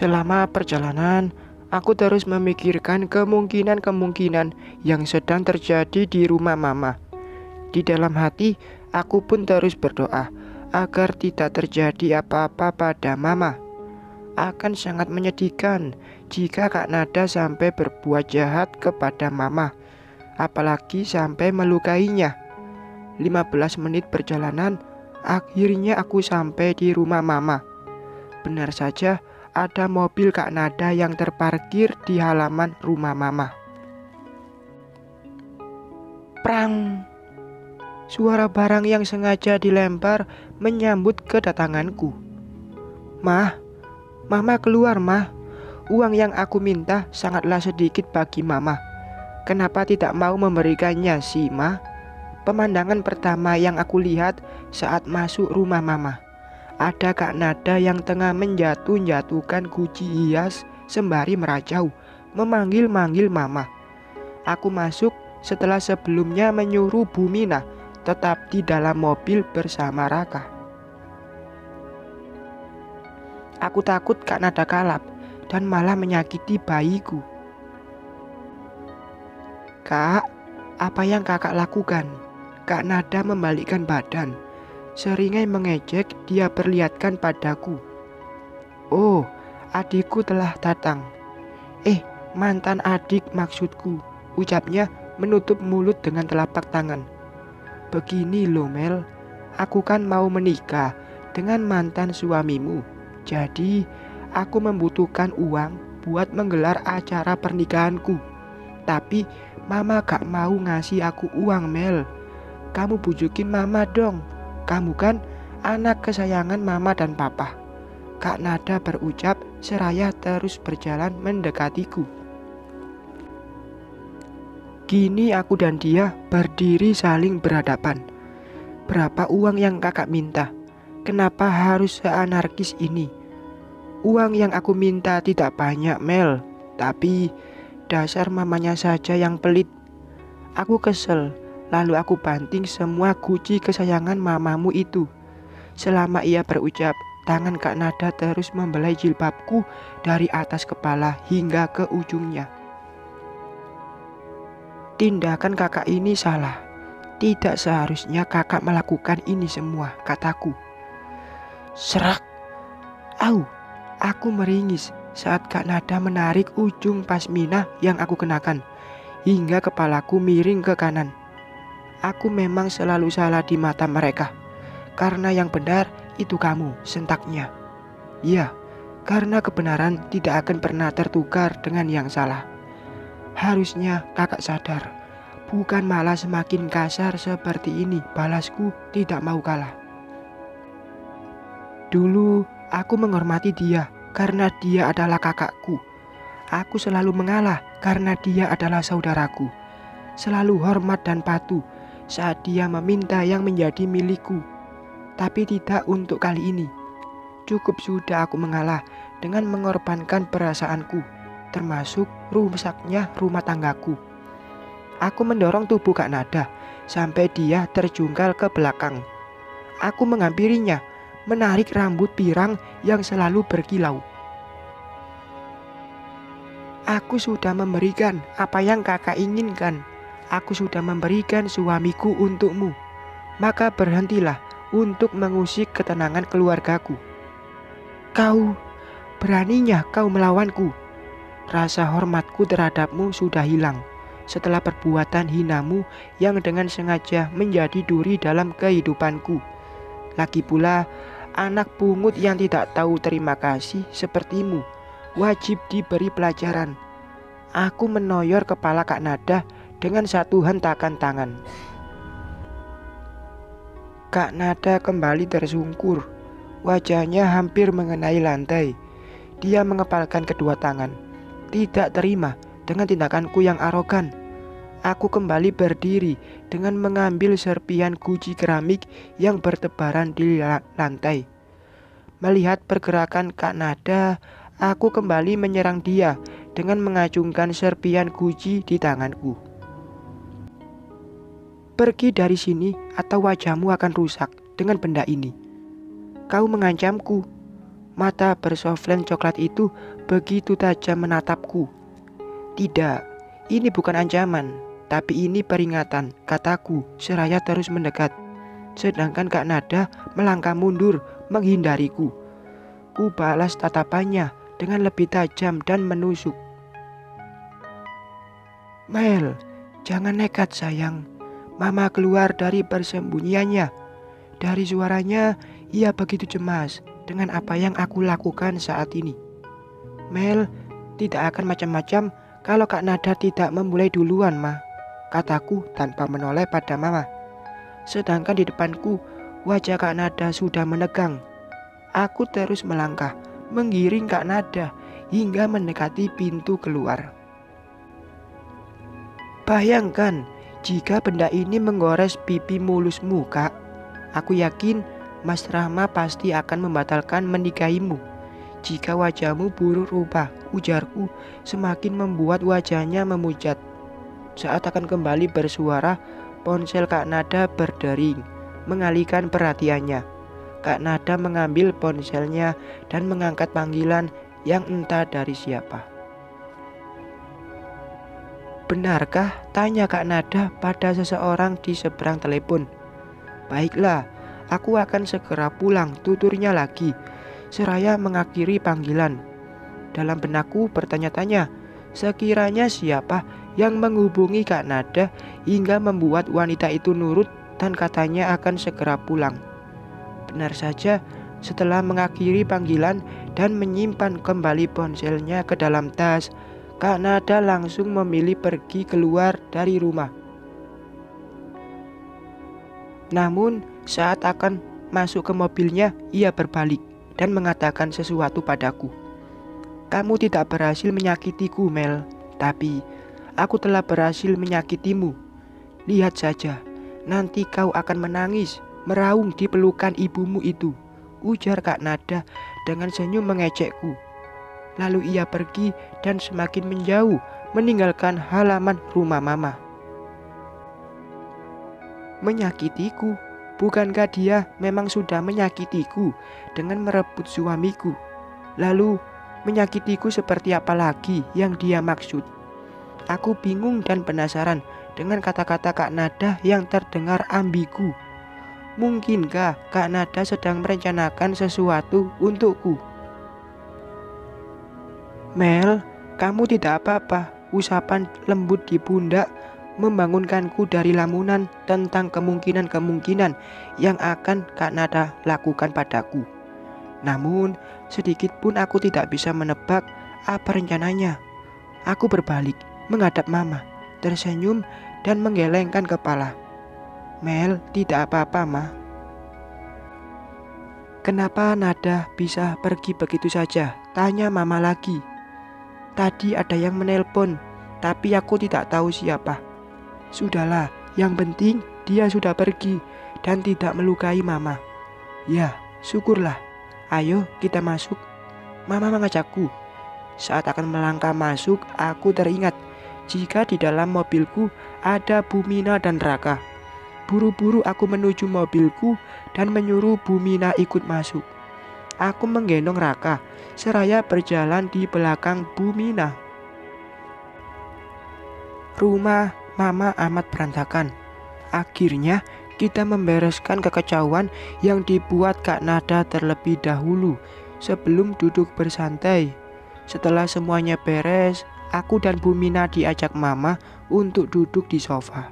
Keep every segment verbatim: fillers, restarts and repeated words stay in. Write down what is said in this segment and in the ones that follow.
Selama perjalanan, aku terus memikirkan kemungkinan-kemungkinan yang sedang terjadi di rumah Mama. Di dalam hati, aku pun terus berdoa agar tidak terjadi apa-apa pada Mama. Akan sangat menyedihkan jika Kak Nada sampai berbuat jahat kepada Mama, apalagi sampai melukainya. lima belas menit perjalanan, akhirnya aku sampai di rumah Mama. Benar saja, ada mobil Kak Nada yang terparkir di halaman rumah Mama. Prang! Suara barang yang sengaja dilempar menyambut kedatanganku. Mah, Mama keluar, Mah. Uang yang aku minta sangatlah sedikit bagi Mama. Kenapa tidak mau memberikannya sih, Mah? Pemandangan pertama yang aku lihat saat masuk rumah Mama, ada Kak Nada yang tengah menjatuh-jatuhkan guci hias sembari merajau, memanggil-manggil Mama. Aku masuk setelah sebelumnya menyuruh Bu Mina tetap di dalam mobil bersama Raka. Aku takut Kak Nada kalap dan malah menyakiti bayiku. Kak, apa yang kakak lakukan? Kak Nada membalikkan badan. Seringai mengejek, dia perlihatkan padaku. Oh, adikku telah datang. Eh, mantan adik maksudku, ucapnya menutup mulut dengan telapak tangan. Begini loh Mel, aku kan mau menikah dengan mantan suamimu. Jadi, aku membutuhkan uang buat menggelar acara pernikahanku. Tapi, Mama gak mau ngasih aku uang, Mel. Kamu bujukin Mama dong. Kamu kan anak kesayangan Mama dan Papa. Kak Nada berucap seraya terus berjalan mendekatiku. Kini aku dan dia berdiri saling berhadapan. Berapa uang yang kakak minta? Kenapa harus seanarkis ini? Uang yang aku minta tidak banyak, Mel. Tapi dasar mamanya saja yang pelit. Aku kesel, lalu aku banting semua guci kesayangan mamamu itu. Selama ia berucap, tangan Kak Nada terus membelai jilbabku dari atas kepala hingga ke ujungnya. Tindakan kakak ini salah. Tidak seharusnya kakak melakukan ini semua, kataku. Serak. Au, aku meringis saat Kak Nada menarik ujung pasmina yang aku kenakan hingga kepalaku miring ke kanan. Aku memang selalu salah di mata mereka. Karena yang benar itu kamu, sentaknya. Ya, karena kebenaran tidak akan pernah tertukar dengan yang salah. Harusnya kakak sadar, bukan malah semakin kasar seperti ini. Balasku tidak mau kalah. Dulu aku menghormati dia karena dia adalah kakakku. Aku selalu mengalah karena dia adalah saudaraku. Selalu hormat dan patuh saat dia meminta yang menjadi milikku. Tapi tidak untuk kali ini. Cukup sudah aku mengalah dengan mengorbankan perasaanku, termasuk rusaknya rumah tanggaku. Aku mendorong tubuh Kak Nada sampai dia terjungkal ke belakang. Aku menghampirinya, menarik rambut pirang yang selalu berkilau. Aku sudah memberikan apa yang kakak inginkan. Aku sudah memberikan suamiku untukmu. Maka berhentilah untuk mengusik ketenangan keluargaku. Kau, beraninya kau melawanku. Rasa hormatku terhadapmu sudah hilang setelah perbuatan hinamu yang dengan sengaja menjadi duri dalam kehidupanku. Lagi pula, anak pungut yang tidak tahu terima kasih sepertimu wajib diberi pelajaran. Aku menoyor kepala Kak Nada dengan satu hentakan tangan. Kak Nada kembali tersungkur. Wajahnya hampir mengenai lantai. Dia mengepalkan kedua tangan, tidak terima dengan tindakanku yang arogan. Aku kembali berdiri dengan mengambil serpihan guci keramik yang bertebaran di lantai. Melihat pergerakan Kak Nada, aku kembali menyerang dia dengan mengacungkan serpihan guci di tanganku. Pergi dari sini atau wajahmu akan rusak dengan benda ini. Kau mengancamku. Mata bersoflen coklat itu begitu tajam menatapku. Tidak, ini bukan ancaman, tapi ini peringatan, kataku seraya terus mendekat. Sedangkan Kak Nada melangkah mundur menghindariku. Ku balas tatapannya dengan lebih tajam dan menusuk. Mel, jangan nekat sayang. Mama keluar dari persembunyiannya. Dari suaranya, ia begitu cemas dengan apa yang aku lakukan saat ini. Mel, tidak akan macam-macam kalau Kak Nada tidak memulai duluan, Ma, kataku tanpa menoleh pada Mama. Sedangkan di depanku, wajah Kak Nada sudah menegang. Aku terus melangkah, menggiring Kak Nada hingga mendekati pintu keluar. Bayangkan jika benda ini menggores pipi mulusmu, Kak. Aku yakin Mas Rahma pasti akan membatalkan menikahimu jika wajahmu buruk rupa, ujarku semakin membuat wajahnya memujat. Saat akan kembali bersuara, ponsel Kak Nada berdering, mengalihkan perhatiannya. Kak Nada mengambil ponselnya dan mengangkat panggilan yang entah dari siapa. Benarkah? Tanya Kak Nada pada seseorang di seberang telepon. Baiklah, aku akan segera pulang, tuturnya lagi, seraya mengakhiri panggilan. Dalam benakku bertanya-tanya, sekiranya siapa yang menghubungi Kak Nada hingga membuat wanita itu nurut dan katanya akan segera pulang. Benar saja, setelah mengakhiri panggilan dan menyimpan kembali ponselnya ke dalam tas, Kak Nada langsung memilih pergi keluar dari rumah. Namun saat akan masuk ke mobilnya, ia berbalik dan mengatakan sesuatu padaku. Kamu tidak berhasil menyakitiku, Mel, tapi aku telah berhasil menyakitimu. Lihat saja, nanti kau akan menangis, meraung di pelukan ibumu itu, ujar Kak Nada dengan senyum mengejekku. Lalu ia pergi dan semakin menjauh, meninggalkan halaman rumah Mama. Menyakitiku? Bukankah dia memang sudah menyakitiku dengan merebut suamiku? Lalu menyakitiku seperti apa lagi yang dia maksud? Aku bingung dan penasaran dengan kata-kata Kak Nada yang terdengar ambigu. Mungkinkah Kak Nada sedang merencanakan sesuatu untukku? Mel, kamu tidak apa-apa, usapan lembut di pundak membangunkanku dari lamunan tentang kemungkinan-kemungkinan yang akan Kak Nada lakukan padaku. Namun, sedikit pun aku tidak bisa menebak apa rencananya. Aku berbalik, menghadap Mama, tersenyum dan menggelengkan kepala. Mel, tidak apa-apa, Ma. Kenapa Nada bisa pergi begitu saja? Tanya Mama lagi. Tadi ada yang menelpon, tapi aku tidak tahu siapa. Sudahlah, yang penting dia sudah pergi dan tidak melukai Mama. Ya, syukurlah. Ayo kita masuk. Mama mengajakku. Saat akan melangkah masuk, aku teringat jika di dalam mobilku ada Bumina dan Raka. Buru-buru aku menuju mobilku dan menyuruh Bumina ikut masuk. Aku menggendong Raka, seraya berjalan di belakang Bumina. Rumah Mama amat berantakan. Akhirnya kita membereskan kekacauan yang dibuat Kak Nada terlebih dahulu sebelum duduk bersantai. Setelah semuanya beres, aku dan Bumina diajak Mama untuk duduk di sofa.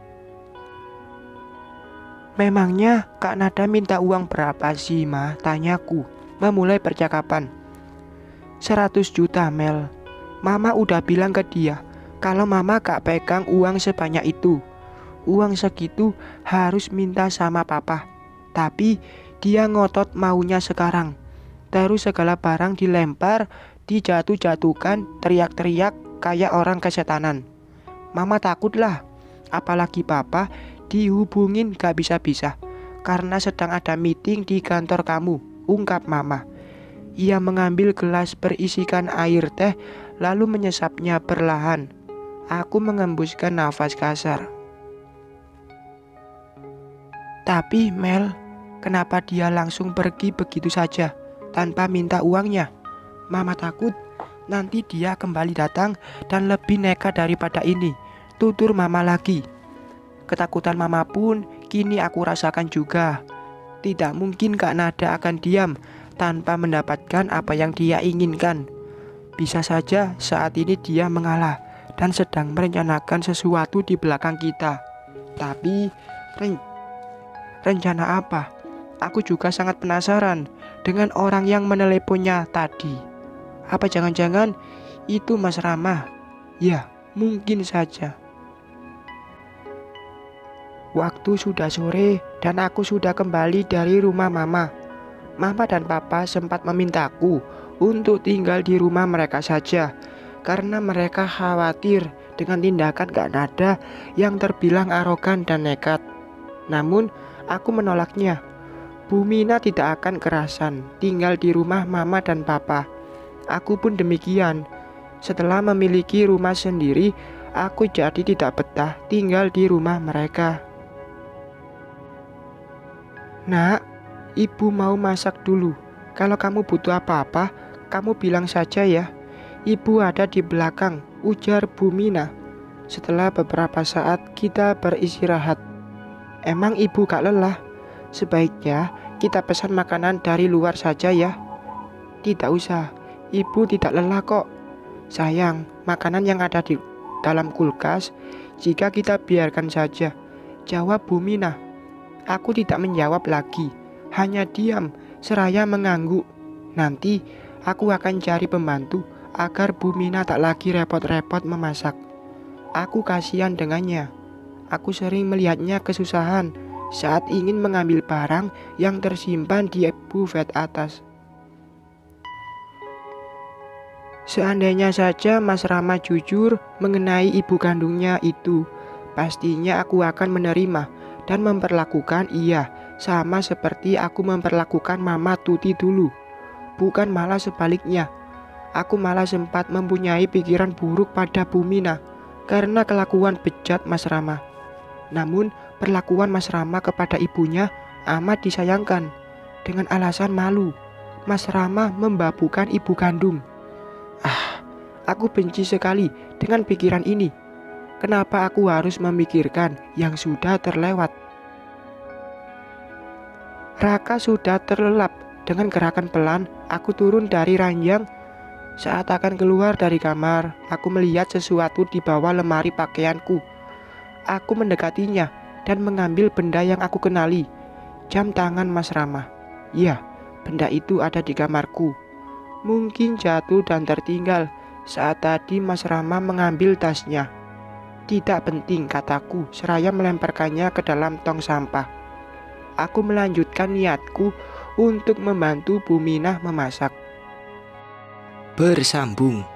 Memangnya Kak Nada minta uang berapa sih, Ma? Tanyaku, memulai percakapan. Seratus juta, Mel. Mama udah bilang ke dia kalau Mama gak pegang uang sebanyak itu. Uang segitu harus minta sama Papa. Tapi dia ngotot maunya sekarang. Terus segala barang dilempar, dijatuh-jatuhkan, teriak-teriak kayak orang kesetanan. Mama takutlah, apalagi Papa dihubungin gak bisa-bisa karena sedang ada meeting di kantor kamu, ungkap Mama. Ia mengambil gelas berisikan air teh lalu menyesapnya perlahan. Aku mengembuskan nafas kasar. Tapi Mel, kenapa dia langsung pergi begitu saja? tanpa minta uangnya. Mama takut nanti dia kembali datang dan lebih nekat daripada ini, tutur mama lagi. Ketakutan mama pun kini aku rasakan juga. Tidak mungkin Kak Nada akan diam tanpa mendapatkan apa yang dia inginkan. Bisa saja saat ini dia mengalah dan sedang merencanakan sesuatu di belakang kita. Tapi ren rencana apa? Aku juga sangat penasaran dengan orang yang meneleponnya tadi. Apa jangan-jangan itu Mas Rama? Ya, mungkin saja. Waktu sudah sore dan aku sudah kembali dari rumah mama. Mama dan papa sempat memintaku untuk tinggal di rumah mereka saja karena mereka khawatir dengan tindakan Kak Nada yang terbilang arogan dan nekat. Namun aku menolaknya. Bu Mina tidak akan kerasan tinggal di rumah mama dan papa. Aku pun demikian. Setelah memiliki rumah sendiri, aku jadi tidak betah tinggal di rumah mereka. Nak, ibu mau masak dulu. Kalau kamu butuh apa-apa, kamu bilang saja ya. Ibu ada di belakang, ujar Bu Mina. Setelah beberapa saat kita beristirahat. Emang ibu gak lelah? Sebaiknya kita pesan makanan dari luar saja ya. Tidak usah. Ibu tidak lelah kok. Sayang, makanan yang ada di dalam kulkas jika kita biarkan saja, jawab Bu Mina. Aku tidak menjawab lagi, hanya diam seraya mengangguk. Nanti aku akan cari pembantu agar Bu Mina tak lagi repot-repot memasak. Aku kasihan dengannya. Aku sering melihatnya kesusahan saat ingin mengambil barang yang tersimpan di bufet atas. Seandainya saja Mas Rama jujur mengenai ibu kandungnya itu, pastinya aku akan menerima dan memperlakukan ia sama seperti aku memperlakukan Mama Tuti dulu. Bukan malah sebaliknya. Aku malah sempat mempunyai pikiran buruk pada Bu Mina karena kelakuan bejat Mas Rama. Namun perlakuan Mas Rama kepada ibunya amat disayangkan. Dengan alasan malu, Mas Rama membabukan ibu kandung. Ah, aku benci sekali dengan pikiran ini. Kenapa aku harus memikirkan yang sudah terlewat? Raka sudah terlelap. Dengan gerakan pelan, aku turun dari ranjang. Saat akan keluar dari kamar, aku melihat sesuatu di bawah lemari pakaianku. Aku mendekatinya dan mengambil benda yang aku kenali. Jam tangan Mas Rama. Ya, benda itu ada di kamarku. Mungkin jatuh dan tertinggal saat tadi Mas Rama mengambil tasnya. Tidak penting, kataku, seraya melemparkannya ke dalam tong sampah. Aku melanjutkan niatku untuk membantu Bu Mina memasak. Bersambung.